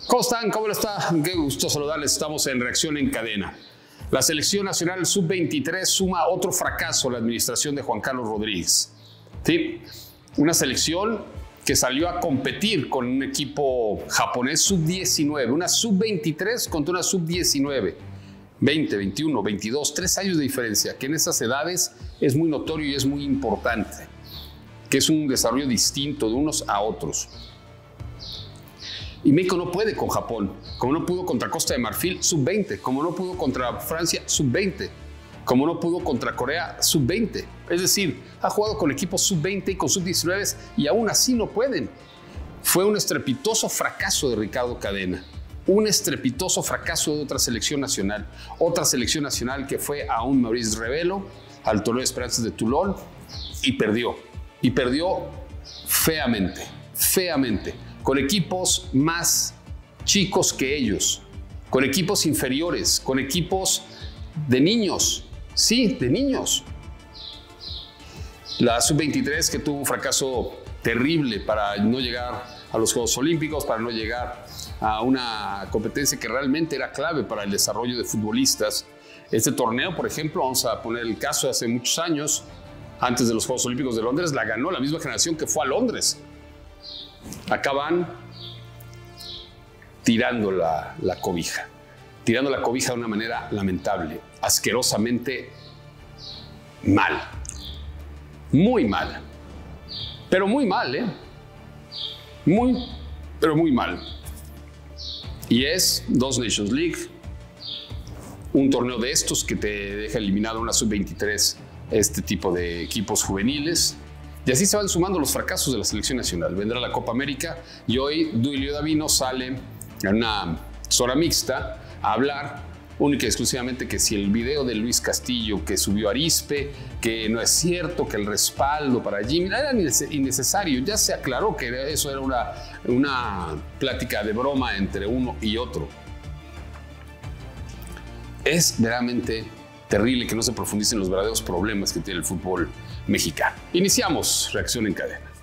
¿Cómo están? ¿Cómo está? Qué gusto saludarles. Estamos en Reacción en Cadena. La selección nacional sub-23 suma otro fracaso a la administración de Juan Carlos Rodríguez. ¿Sí? Una selección que salió a competir con un equipo japonés sub-19, una sub-23 contra una sub-19. 20, 21, 22, 3 años de diferencia, que en esas edades es muy notorio y es muy importante, que es un desarrollo distinto de unos a otros. Y México no puede con Japón, como no pudo contra Costa de Marfil, sub-20, como no pudo contra Francia, sub-20, como no pudo contra Corea, sub-20. Es decir, ha jugado con equipos sub-20 y con sub-19 y aún así no pueden. Fue un estrepitoso fracaso de Ricardo Cadena, un estrepitoso fracaso de otra selección nacional que fue a un Maurice Revelo, al Torneo de Esperanzas de Toulon, y perdió feamente, con equipos más chicos que ellos, con equipos inferiores, con equipos de niños, sí, de niños. La sub-23 que tuvo un fracaso terrible para no llegar a los Juegos Olímpicos, para no llegar a una competencia que realmente era clave para el desarrollo de futbolistas. Este torneo, por ejemplo, vamos a poner el caso de hace muchos años, antes de los Juegos Olímpicos de Londres, la ganó la misma generación que fue a Londres. Acá van tirando la cobija de una manera lamentable, asquerosamente mal, muy mal, pero muy mal, pero muy mal. Y es dos Nations League, un torneo de estos que te deja eliminado una sub-23, este tipo de equipos juveniles. Y así se van sumando los fracasos de la selección nacional. Vendrá la Copa América y hoy Duilio Davino sale en una zona mixta a hablar única y exclusivamente que si el video de Luis Castillo que subió Arizpe, que no es cierto, que el respaldo para Jimmy era innecesario. Ya se aclaró que eso era una plática de broma entre uno y otro. Es verdaderamente terrible que no se profundicen los verdaderos problemas que tiene el fútbol mexicano. Iniciamos Reacción en Cadena.